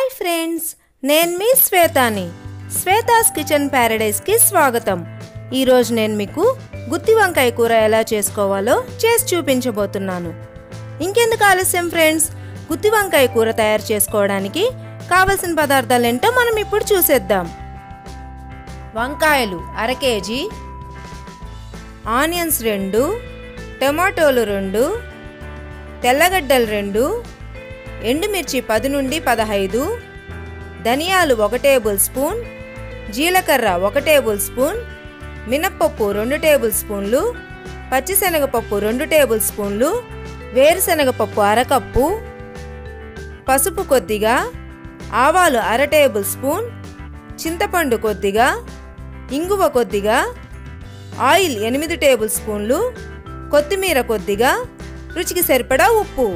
Hi friends, నేను మీ శ్వేతాని. శ్వేతాస్ కిచెన్ ప్యారడైజ్ కి స్వాగతం. ఈ రోజు నేను మీకు గుత్తి వంకాయ కూర ఎలా చేసుకోవాలో చేసి చూపించబోతున్నాను. ఇంకెందుకు ఆలస్యం ఫ్రెండ్స్, గుత్తి వంకాయ కూర తయారు చేసుకోవడానికి కావలసిన పదార్థాలు ఏంటో మనం ఇప్పుడు చూసేద్దాం. వంకాయలు 1/2 కేజీ, ఆనియన్స్ 2, టమాటోలు 2, తెల్లగడ్డలు 2, ఎండుమిర్చి 10 నుండి 15, ధనియాలు 1 టేబుల్ స్పూన్, జీలకర్ర 1 టేబుల్ స్పూన్, మినప్పప్పు 2 టేబుల్ స్పూన్లు, పచ్చిశనగపప్పు 2 టేబుల్ స్పూన్లు, వేరుశనగపప్పు 1/2 కప్పు, పసుపు కొద్దిగా, ఆవాలు 1/2 టేబుల్ స్పూన్, చింతపండు కొద్దిగా, ఇంగువ కొద్దిగా, ఆయిల్ 8 టేబుల్ స్పూన్లు, కొత్తిమీర కొద్దిగా, రుచికి సరిపడా ఉప్పు.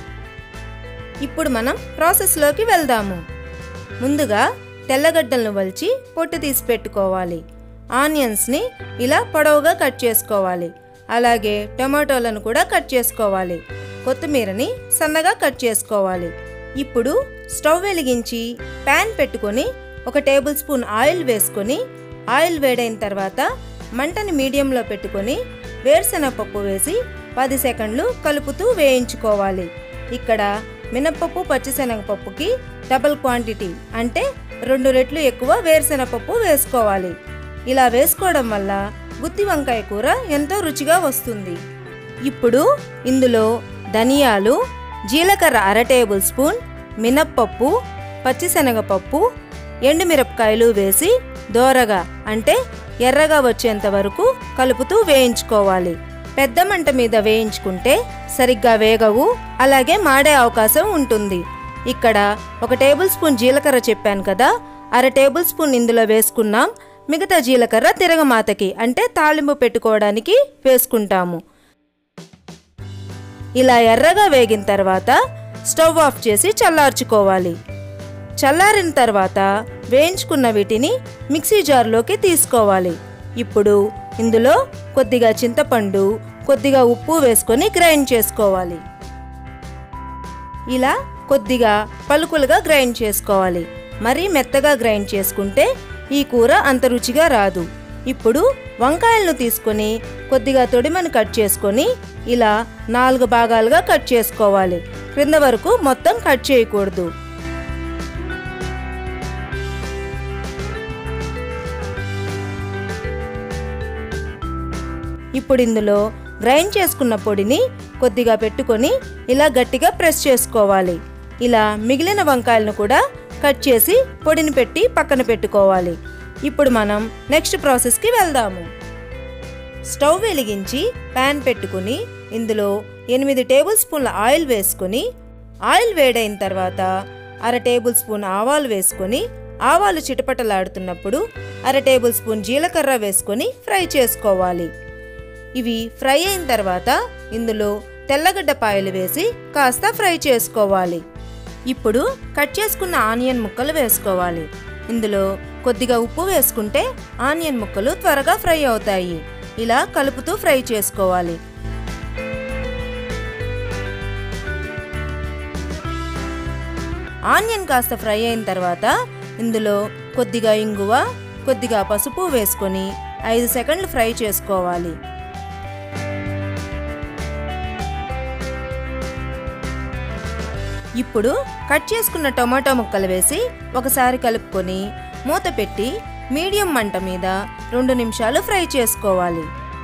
ఇప్పుడు మనం ప్రాసెస్లోకి వెళ్దాము. ముందుగా తెల్లగడ్డలను వలిచి పొట్టు తీసి పెట్టుకోవాలి. ఆనియన్స్ని ఇలా పొడవుగా కట్ చేసుకోవాలి. అలాగే టమాటోలను కూడా కట్ చేసుకోవాలి. కొత్తిమీరని సన్నగా కట్ చేసుకోవాలి. ఇప్పుడు స్టవ్ వెలిగించి ప్యాన్ పెట్టుకొని 1 టేబుల్ స్పూన్ ఆయిల్ వేసుకొని, ఆయిల్ వేడైన తర్వాత మంటని మీడియంలో పెట్టుకొని వేరుశనగపప్పు వేసి 10 సెకండ్లు కలుపుతూ వేయించుకోవాలి. ఇక్కడ మినప్పప్పు పచ్చిశనగపప్పుకి డబుల్ క్వాంటిటీ అంటే 2 రెట్లు ఎక్కువ వేరుశనగపప్పు వేసుకోవాలి. ఇలా వేసుకోవడం వల్ల గుత్తి వంకాయ కూర ఎంతో రుచిగా వస్తుంది. ఇప్పుడు ఇందులో ధనియాలు, జీలకర్ర 1/2 టేబుల్ స్పూన్, మినప్పప్పు, పచ్చిశనగపప్పు, ఎండుమిరపకాయలు వేసి దోరగా అంటే ఎర్రగా వచ్చేంత వరకు కలుపుతూ వేయించుకోవాలి. పెద్ద మంట మీద వేయించుకుంటే సరిగ్గా వేగవు, అలాగే మాడే అవకాశం ఉంటుంది. ఇక్కడ 1 టేబుల్ స్పూన్ జీలకర్ర చెప్పాను కదా, 1/2 టేబుల్ స్పూన్ ఇందులో వేసుకున్నాం. మిగతా జీలకర్ర తిరగమాతకి అంటే తాళింపు పెట్టుకోవడానికి వేసుకుంటాము. ఇలా ఎర్రగా వేగిన తర్వాత స్టవ్ ఆఫ్ చేసి చల్లార్చుకోవాలి. చల్లారిన తర్వాత వేయించుకున్న వీటిని మిక్సీ జార్లోకి తీసుకోవాలి. ఇప్పుడు ఇందులో కొద్దిగా చింతపండు, కొద్దిగా ఉప్పు వేసుకొని గ్రైండ్ చేసుకోవాలి. ఇలా కొద్దిగా పలుకులుగా గ్రైండ్ చేసుకోవాలి. మరీ మెత్తగా గ్రైండ్ చేసుకుంటే ఈ కూర అంత రుచిగా రాదు. ఇప్పుడు వంకాయలను తీసుకొని కొద్దిగా తొడిమను కట్ చేసుకొని ఇలా 4 భాగాలుగా కట్ చేసుకోవాలి. క్రింద వరకు మొత్తం కట్ చేయకూడదు. ఇప్పుడు ఇందులో గ్రైండ్ చేసుకున్న పొడిని కొద్దిగా పెట్టుకొని ఇలా గట్టిగా ప్రెస్ చేసుకోవాలి. ఇలా మిగిలిన వంకాయలను కూడా కట్ చేసి పొడిని పెట్టి పక్కన పెట్టుకోవాలి. ఇప్పుడు మనం నెక్స్ట్ ప్రాసెస్కి వెళ్దాము. స్టవ్ వెలిగించి ప్యాన్ పెట్టుకుని ఇందులో 8 టేబుల్ స్పూన్ల ఆయిల్ వేసుకొని, ఆయిల్ వేడైన తర్వాత 1/2 టేబుల్ స్పూన్ ఆవాలు వేసుకొని, ఆవాలు చిటపటలాడుతున్నప్పుడు 1/2 టేబుల్ స్పూన్ జీలకర్ర వేసుకొని ఫ్రై చేసుకోవాలి. ఇవి ఫ్రై అయిన తర్వాత ఇందులో తెల్లగడ్డ పాయలు వేసి కాస్త ఫ్రై చేసుకోవాలి. ఇప్పుడు కట్ చేసుకున్న ఆనియన్ ముక్కలు వేసుకోవాలి. ఇందులో కొద్దిగా ఉప్పు వేసుకుంటే ఆనియన్ ముక్కలు త్వరగా ఫ్రై అవుతాయి. ఇలా కలుపుతూ ఫ్రై చేసుకోవాలి. ఆనియన్ కాస్త ఫ్రై అయిన తర్వాత ఇందులో కొద్దిగా ఇంగువ, కొద్దిగా పసుపు వేసుకొని 5 సెకండ్లు ఫ్రై చేసుకోవాలి. ఇప్పుడు కట్ చేసుకున్న టమాటో ముక్కలు వేసి ఒకసారి కలుపుకొని మూత పెట్టి మీడియం మంట మీద 2 నిమిషాలు ఫ్రై చేసుకోవాలి.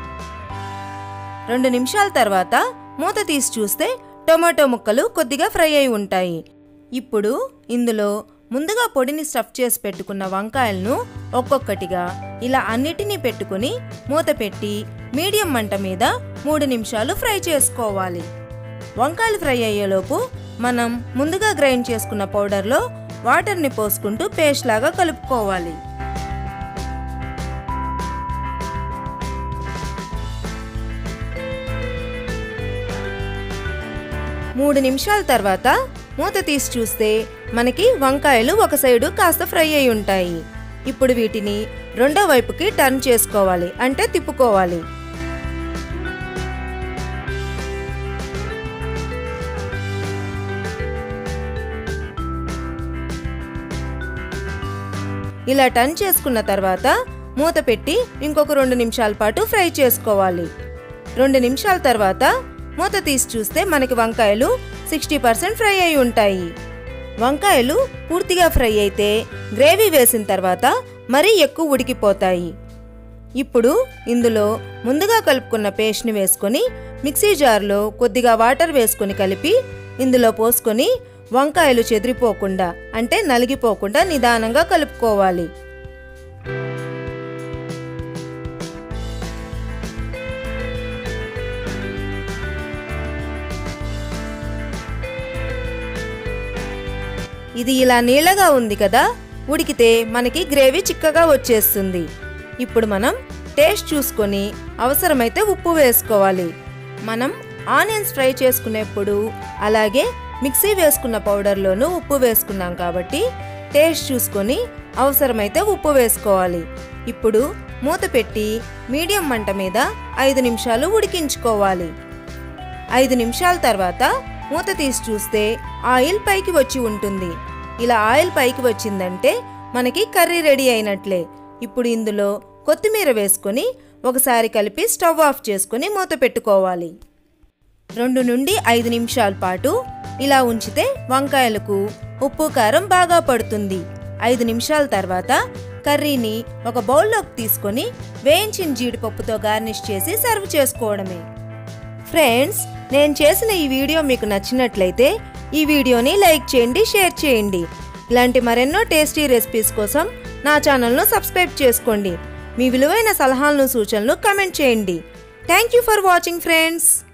2 నిమిషాల తర్వాత మూత తీసి చూస్తే టమాటో ముక్కలు కొద్దిగా ఫ్రై అయి ఉంటాయి. ఇప్పుడు ఇందులో ముందుగా పొడిని స్టఫ్ చేసి పెట్టుకున్న వంకాయలను ఒక్కొక్కటిగా ఇలా అన్నిటినీ పెట్టుకుని మూత పెట్టి మీడియం మంట మీద 3 నిమిషాలు ఫ్రై చేసుకోవాలి. వంకాయలు ఫ్రై అయ్యేలోపు మనం ముందుగా గ్రైండ్ చేసుకున్న పౌడర్లో వాటర్ని పోసుకుంటూ పేస్ట్ లాగా కలుపుకోవాలి. 3 నిమిషాల తర్వాత మూత తీసి చూస్తే మనకి వంకాయలు ఒక సైడు కాస్త ఫ్రై అయి ఉంటాయి. ఇప్పుడు వీటిని రెండో వైపుకి టర్న్ చేసుకోవాలి, అంటే తిప్పుకోవాలి. ఇలా టర్న్ చేసుకున్న తర్వాత మూత పెట్టి ఇంకొక 2 నిమిషాల పాటు ఫ్రై చేసుకోవాలి. 2 నిమిషాల తర్వాత మూత తీసి చూస్తే మనకి వంకాయలు 60% ఫ్రై అయి ఉంటాయి. వంకాయలు పూర్తిగా ఫ్రై అయితే గ్రేవీ వేసిన తర్వాత మరీ ఎక్కువ ఉడికిపోతాయి. ఇప్పుడు ఇందులో ముందుగా కలుపుకున్న పేస్ట్ని వేసుకొని మిక్సీ జార్లో కొద్దిగా వాటర్ వేసుకొని కలిపి ఇందులో పోసుకొని వంకాయలు చెదిరిపోకుండా అంటే నలిగిపోకుండా నిదానంగా కలుపుకోవాలి. ఇది ఇలా నీళ్ళగా ఉంది కదా, ఉడికితే మనకి గ్రేవీ చిక్కగా వచ్చేస్తుంది. ఇప్పుడు మనం టేస్ట్ చూసుకొని అవసరమైతే ఉప్పు వేసుకోవాలి. మనం ఆనియన్స్ ఫ్రై చేసుకునేప్పుడు అలాగే మిక్సీ వేసుకున్న పౌడర్లోనూ ఉప్పు వేసుకున్నాం కాబట్టి టేస్ట్ చూసుకొని అవసరమైతే ఉప్పు వేసుకోవాలి. ఇప్పుడు మూత పెట్టి మీడియం మంట మీద 5 నిమిషాలు ఉడికించుకోవాలి. 5 నిమిషాల తర్వాత మూత తీసి చూస్తే ఆయిల్ పైకి వచ్చి ఉంటుంది. ఇలా ఆయిల్ పైకి వచ్చిందంటే మనకి కర్రీ రెడీ అయినట్లే. ఇప్పుడు ఇందులో కొత్తిమీర వేసుకొని ఒకసారి కలిపి స్టవ్ ఆఫ్ చేసుకొని మూత పెట్టుకోవాలి. 2 నుండి 5 నిమిషాల పాటు ఇలా ఉంచితే వంకాయలకు ఉప్పు కారం బాగా పడుతుంది. 5 నిమిషాల తర్వాత కర్రీని ఒక బౌల్లోకి తీసుకొని వేయించిన జీడిపప్పుతో గార్నిష్ చేసి సర్వ్ చేసుకోవడమే. ఫ్రెండ్స్, నేను చేసిన ఈ వీడియో మీకు నచ్చినట్లయితే ఈ వీడియోని లైక్ చేయండి, షేర్ చేయండి. ఇలాంటి మరెన్నో టేస్టీ రెసిపీస్ కోసం నా ఛానల్ను సబ్స్క్రైబ్ చేసుకోండి. మీ విలువైన సలహాలను సూచనలు కామెంట్ చేయండి. Thank you for watching friends.